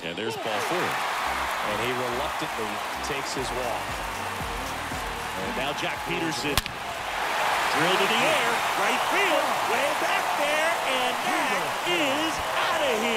And there's ball 4. And he reluctantly takes his walk. And now Jack Peterson drilled in the air, right field, way back there, and that is out of here.